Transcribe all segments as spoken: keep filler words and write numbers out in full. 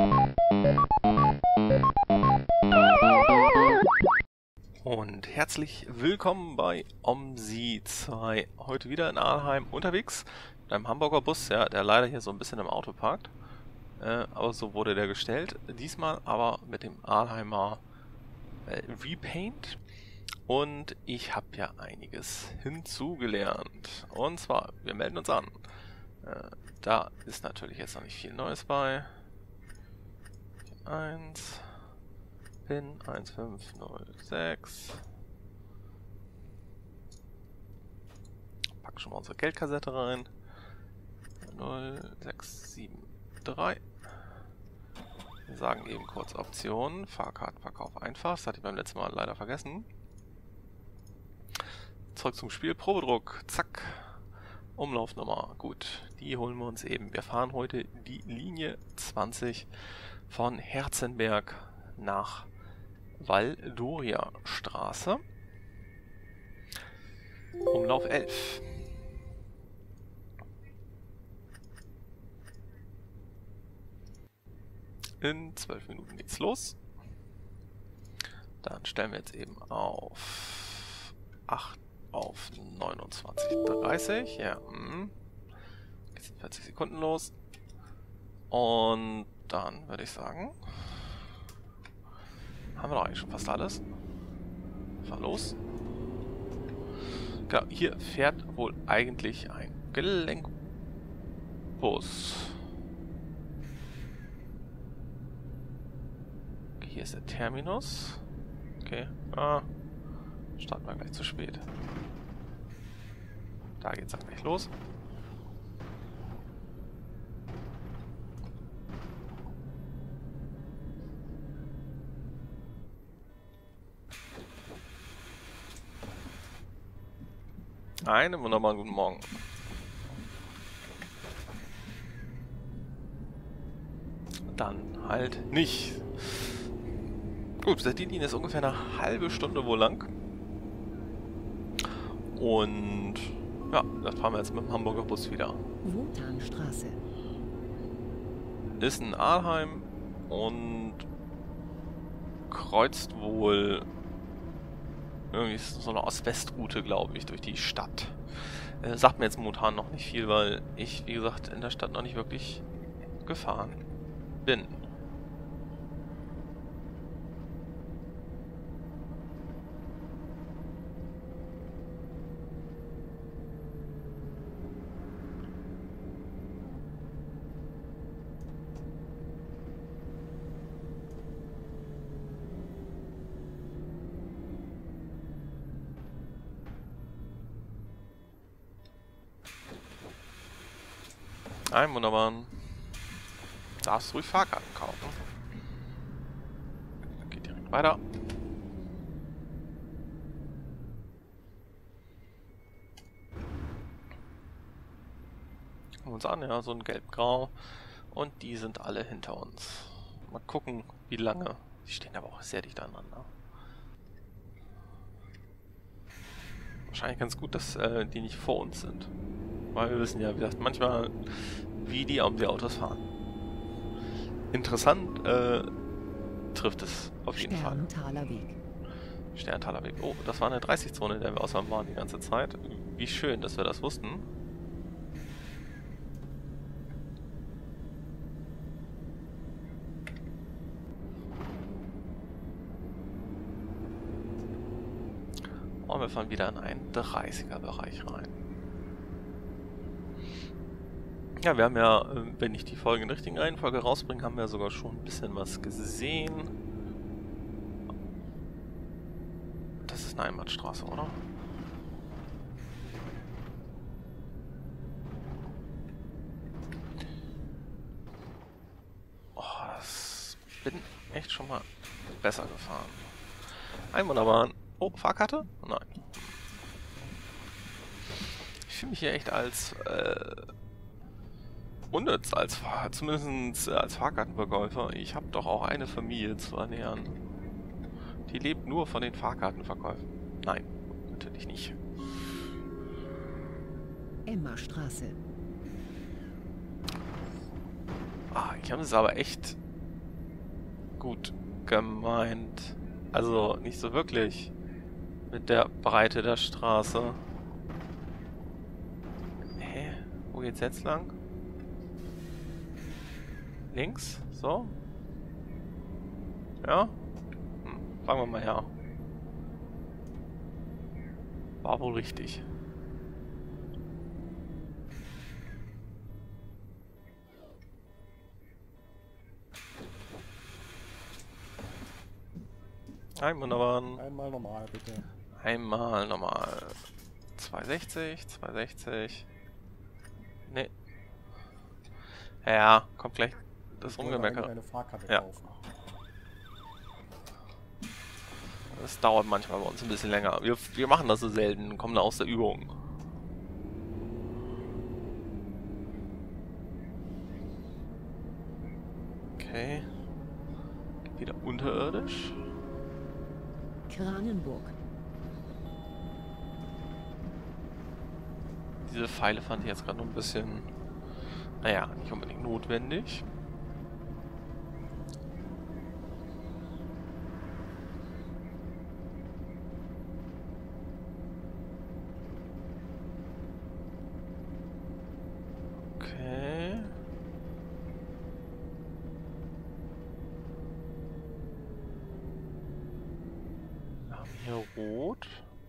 Und herzlich willkommen bei OMSI zwei. Heute wieder in Arnheim unterwegs mit einem Hamburger Bus, ja, der leider hier so ein bisschen im Auto parkt. Äh, aber so wurde der gestellt. Diesmal aber mit dem Arnheimer äh, Repaint. Und ich habe ja einiges hinzugelernt. Und zwar, wir melden uns an. Äh, da ist natürlich jetzt noch nicht viel Neues bei. eins. Pin eins fünf null sechs. Packen schon mal unsere Geldkassette rein. null sechs sieben drei. Wir sagen eben kurz Optionen. Fahrkartenverkauf einfach. Das hatte ich beim letzten Mal leider vergessen. Zurück zum Spiel. Probedruck. Zack. Umlaufnummer. Gut. Die holen wir uns eben. Wir fahren heute die Linie zwanzig von Herzenberg nach Waldoria Straße. Umlauf elf. In zwölf Minuten geht's los. Dann stellen wir jetzt eben auf acht auf neunundzwanzig dreißig. Ja, hm. Jetzt sind vierzig Sekunden los. Und dann würde ich sagen, haben wir doch eigentlich schon fast alles. Fahr los. Genau, hier fährt wohl eigentlich ein Gelenkbus. Okay, hier ist der Terminus. Okay, ah, starten wir gleich zu spät. Da geht's dann gleich los. Einen wunderbaren guten Morgen. Dann halt nicht. Gut, die Linie ist ungefähr eine halbe Stunde wohl lang. Und ja, das fahren wir jetzt mit dem Hamburger Bus wieder. Wotanstraße. Ist in Arnheim und kreuzt wohl irgendwie so eine Ost-West-Route, glaube ich, durch die Stadt. Äh, sagt mir jetzt momentan noch nicht viel, weil ich, wie gesagt, in der Stadt noch nicht wirklich gefahren bin. Ein wunderbaren. Darfst ruhig Fahrkarten kaufen. Geht direkt weiter. Gucken wir uns an, ja, so ein gelb-grau. Und die sind alle hinter uns. Mal gucken, wie lange. Die stehen aber auch sehr dicht aneinander. Wahrscheinlich ganz gut, dass äh, die nicht vor uns sind. Weil wir wissen ja, wie gesagt, manchmal, wie die um die Autos fahren. Interessant äh, trifft es auf jeden Fall. Sterntaler Weg. Sterntaler Weg. Oh, das war eine dreißig-Zone, in der wir außerdem waren die ganze Zeit. Wie schön, dass wir das wussten. Und wir fahren wieder in einen dreißiger-Bereich rein. Ja, wir haben ja, wenn ich die Folge in der richtigen Reihenfolge rausbringe, haben wir sogar schon ein bisschen was gesehen. Das ist eine Einbahnstraße, oder? Oh, das bin echt schon mal besser gefahren. Ein wunderbaren. Oh, Fahrkarte? Nein. Ich fühle mich hier echt als äh, unnütz, als zumindest als Fahrkartenverkäufer. Ich habe doch auch eine Familie zu ernähren. Die lebt nur von den Fahrkartenverkäufen. Nein, natürlich nicht. Emmastraße. Ah, ich habe es aber echt gut gemeint. Also nicht so wirklich mit der Breite der Straße. Hä? Wo geht's jetzt lang? Links? So? Ja? Hm, fangen wir mal her. War wohl richtig. Einmal normal. Einmal normal, bitte. Einmal normal. zweihundertsechzig, zweihundertsechzig. Ne. Ja, kommt gleich das Ich wollte eigentlich Rumgemecker. eine Fahrkarte Ja. kaufen. Das dauert manchmal bei uns ein bisschen länger. Wir, wir machen das so selten, kommen da aus der Übung. Okay. Wieder unterirdisch. Kranenburg. Diese Pfeile fand ich jetzt gerade noch ein bisschen, naja, nicht unbedingt notwendig. Okay. Wir haben hier rot.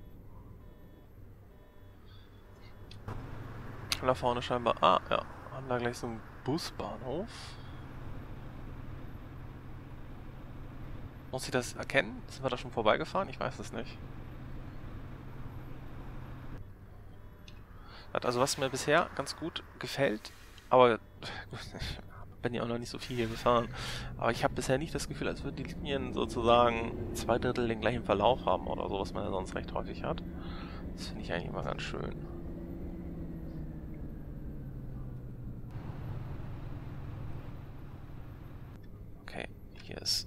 Und da vorne scheinbar, ah ja, haben da gleich so einen Busbahnhof. Muss ich das erkennen? Sind wir da schon vorbeigefahren? Ich weiß es nicht. Also was mir bisher ganz gut gefällt, aber ich bin ja auch noch nicht so viel hier gefahren, aber ich habe bisher nicht das Gefühl, als würden die Linien sozusagen zwei Drittel den gleichen Verlauf haben oder so, was man ja sonst recht häufig hat. Das finde ich eigentlich immer ganz schön. Okay, hier ist...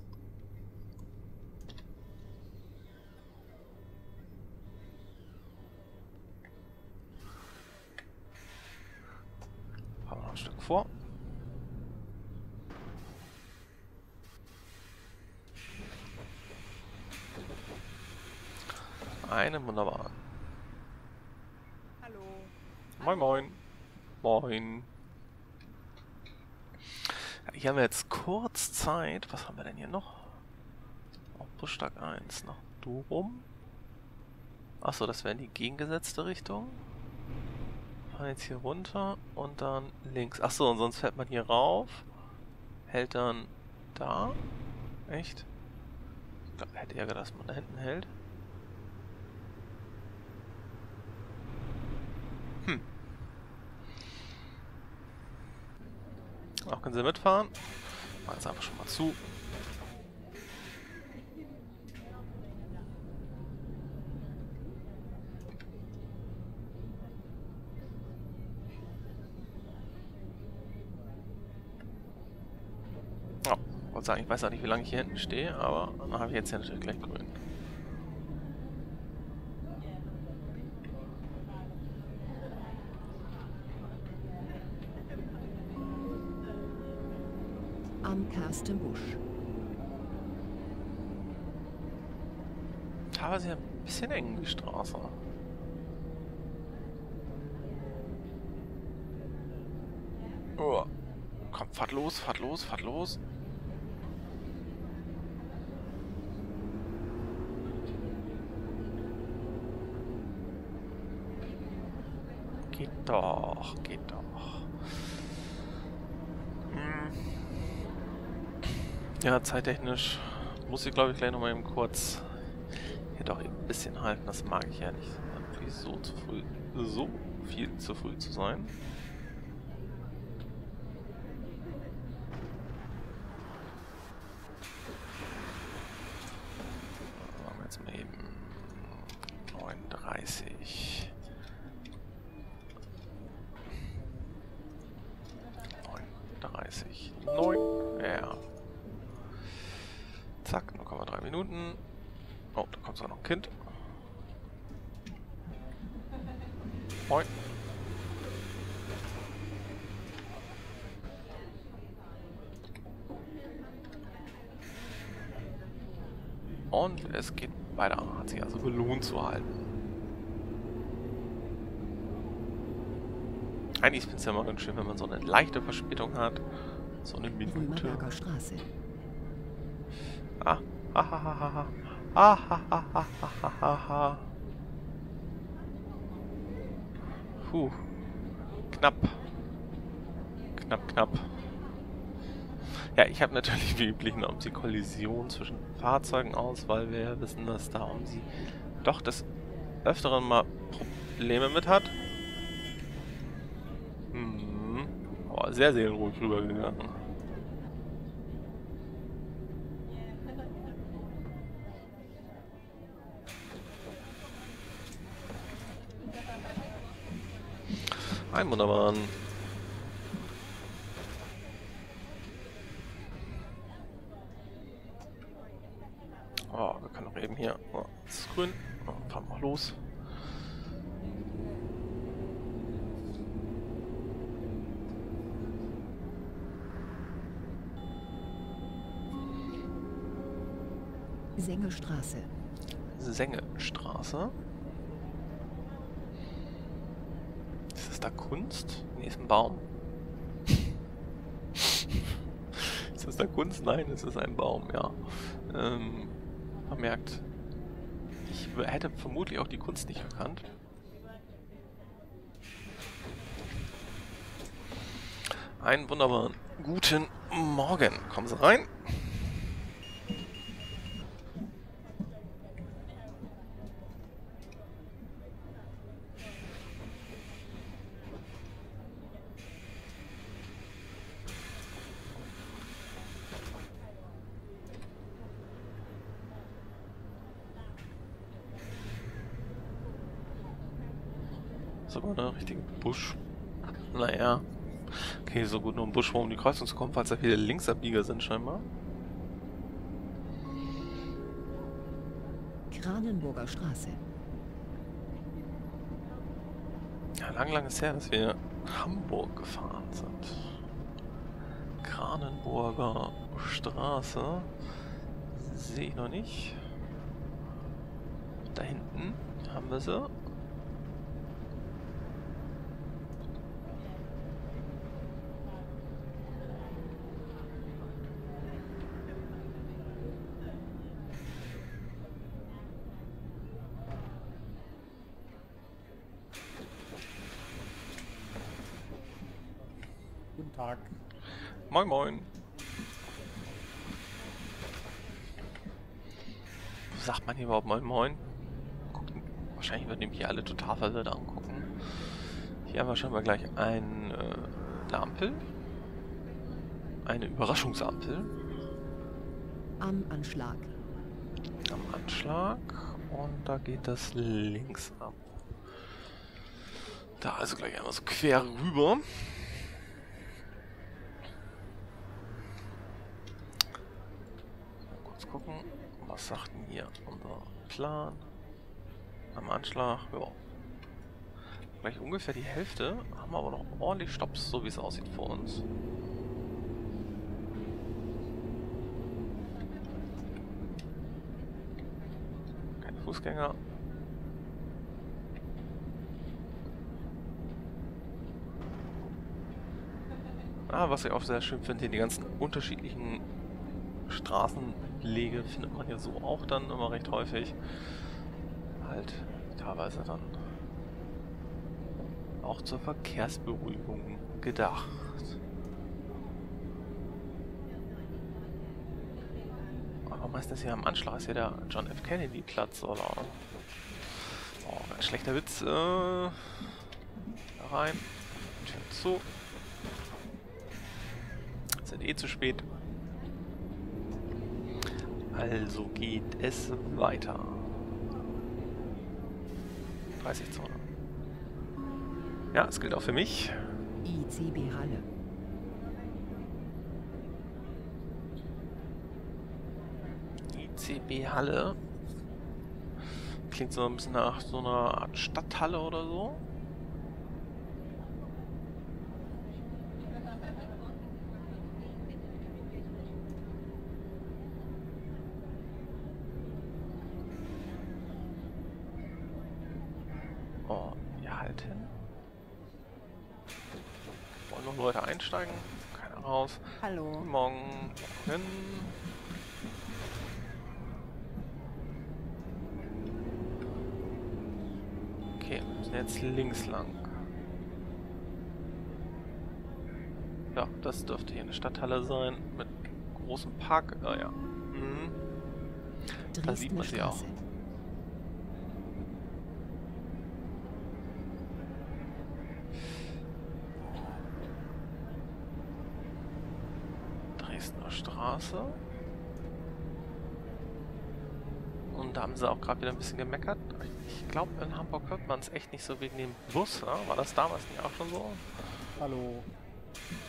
Haben wir noch ein Stück vor. Eine wunderbar. Hallo. Moin moin. Moin. Hier haben wir jetzt kurz Zeit. Was haben wir denn hier noch? Auf Busstag eins. Nach Durum. Achso, das wäre in die gegengesetzte Richtung. Fahren jetzt hier runter und dann links. Achso, und sonst fährt man hier rauf. Hält dann da. Echt? Ich glaub, hätte Ärger, dass man da hinten hält. Hm. Auch können Sie mitfahren. Machen Sie einfach schon mal zu. Oh, ich wollte sagen, ich weiß auch nicht, wie lange ich hier hinten stehe, aber dann habe ich jetzt ja natürlich gleich grün. Am Karstenbusch. Teilweise ein bisschen eng, die Straße. Oh. Komm, fahrt los, fahrt los, fahrt los. Geht doch, geht doch. Hm. Ja, zeittechnisch muss ich, glaube ich, gleich noch mal eben kurz hier doch eben ein bisschen halten. Das mag ich ja nicht, irgendwie so zu früh, so viel zu früh zu sein. Machen wir jetzt mal eben neununddreißig. neununddreißig. neun. Ja. Zack, null Komma drei Minuten. Oh, da kommt sogar noch ein Kind. Moin. Und es geht weiter. Hat sich also gelohnt zu halten. Eigentlich finde ich es ja immer ganz schön, wenn man so eine leichte Verspätung hat. So eine Minute. Römerberger Straße. Ah, ha, ha, ha, ha, ha. Ah, ha, ha, ha, ha, ha, ha. Puh. Knapp. Knapp, knapp. Ja, ich habe natürlich wie üblich eine OMSI-Kollision zwischen Fahrzeugen aus, weil wir ja wissen, dass da OMSI doch des Öfteren mal Probleme mit hat. Hm. Oh, sehr seelenruhig rübergegangen. Ein wunderbaren. Oh, wir können auch eben hier. Oh, das ist grün. Oh, fahren wir los. Sengestraße. Sengestraße. Ist das da Kunst? Nee, ist ein Baum. Ist das da Kunst? Nein, es ist ein Baum, ja. Ähm, man merkt, ich hätte vermutlich auch die Kunst nicht erkannt. Einen wunderbaren guten Morgen. Kommen Sie rein. Sogar eine richtige Busch. Naja. Okay, so gut nur ein Busch, um die Kreuzung zu kommen, falls da viele Linksabbieger sind scheinbar. Kranenburger Straße. Ja, lang, lang ist her, dass wir Hamburg gefahren sind. Kranenburger Straße. Sehe ich noch nicht. Da hinten haben wir sie. Guten Tag. Moin Moin. Sagt man hier überhaupt Moin Moin? Gucken. Wahrscheinlich würden die hier alle total verwirrt angucken. Hier haben wir schon mal gleich eine, äh, eine Ampel. Eine Überraschungsampel. Am Anschlag. Am Anschlag. Und da geht das links ab. Da also gleich einmal so quer rüber. Kurz gucken. Was sagt denn hier unser Plan? Am Anschlag, ja. Gleich ungefähr die Hälfte. Haben wir aber noch ordentlich Stopps, so wie es aussieht vor uns. Keine Fußgänger. Ah, was ich auch sehr schön finde, die ganzen unterschiedlichen Straßenlege findet man ja so auch dann immer recht häufig. Halt teilweise dann auch zur Verkehrsberuhigung gedacht. Aber meistens hier am Anschlag ist ja der John F. Kennedy Platz, oder? Oh, ganz schlechter Witz. Äh, da rein. Tür zu. Sind eh zu spät. Also geht es weiter. dreißig Zone. Ja, es gilt auch für mich. I C B Halle. I C B Halle. Klingt so ein bisschen nach so einer Art Stadthalle oder so. Leute einsteigen. Keiner raus. Hallo. Guten Morgen. Hin. Okay, wir müssen jetzt links lang. Ja, das dürfte hier eine Stadthalle sein. Mit großem Park. Ah ja. Mhm. Da sieht Dresdner man sie auch. Straße. Dresdner Straße. Und da haben sie auch gerade wieder ein bisschen gemeckert. Ich glaube, in Hamburg hört man es echt nicht so wegen dem Bus. Ne? War das damals nicht auch schon so? Hallo.